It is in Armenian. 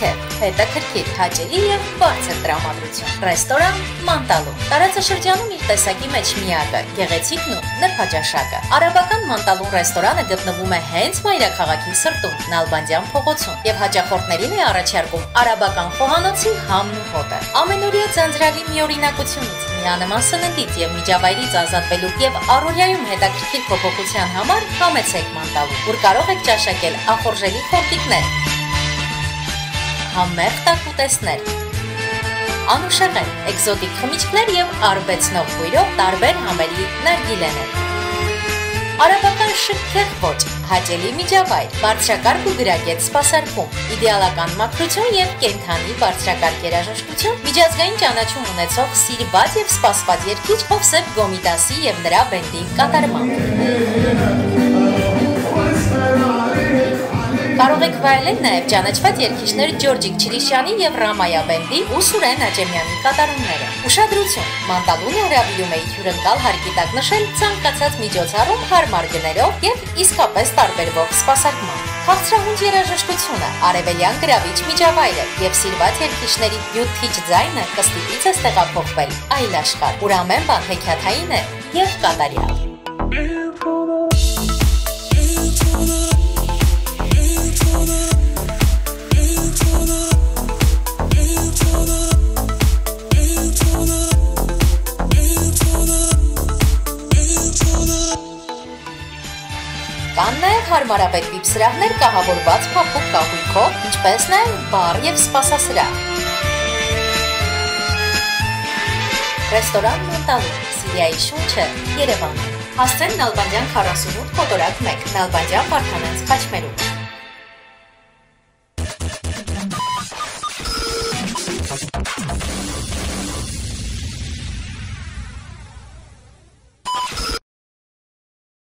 Շքեղ, հետաքրքիր, հաճելի և բարձր տրամադրություն։ Ռեստորան Մանտալու։ Տարածաշրջանում իր տեսակի մեջ միակը, գեղեցիկն ու նրբաճաշակը։ Արաբական Մանտալու ռեստորանը գտնվում է հենց մայրաքաղաքի սրտում, Նալբանդյան փողոցում և հաճախորդներին է առաջարկում արաբական խոհանոցի համն ու հոտը։ Ամենօրյա ձանձրալի միօրինակությունից, միանման սննդից և միջավայրից ազատվելու և առօրյայում հետաքրքիր փոփոխության համար համեցեք Մանտալու, որ կարող եք ճաշակել ախորժելի խորտիկներ, համեղ տակուտեսներ, անուշեղեն, էկզոտիկ խմիչքներ և արբեցնող բույրով տարբեր համերի նարգիլեներ։ Արաբական շքեղ ոճ, հաճելի միջավայր, բարձրակարգ ու գրագետ սպասարկում, իդեալական մաքրություն և կենդանի բարձրակարգ երաժշտություն, միջազգային ճանաչում ունեցող սիրված և սպասված երգիչ Հովսեփ Գոմիտասի և նրա բենդի կատարմամբ։ Կարող եք վայելել նաև ճանաչված երգիչներ Ջորջիկ Չիրիշյանի և Ռամայա բենդի ու Սուրեն Աճեմյանի կատարումները։ Ուշադրություն, Մանտալուն հրավիրում է հյուրընկալ հարկի տակ նշել ցանկացած միջոցառում հարմար գներով և իսկապես տարբերվող սպասարկմամբ։ Քաղցրահունչ երաժշտությունը, արևելյան գրավիչ միջավայրը և սիրված երգիչների յութիչ ձայնը կստիպի ձեզ տեղափոխվել այլ աշխարհ, ուր ամեն բան հեքիաթային է և կատարյալ։ Կան նաև հարմարավետ վիպ սրահներ կահավորված փափուկ կահույքով, ինչպես նաև բար և սպասասրահ։ Ռեստորան Մանտալու, Սիրիայի շունչը, Երևան։ Հասցեն Նալբանդյան 48 կոտորակ 1, Նալբանդյան Վարդանանց Խաչմերուկ։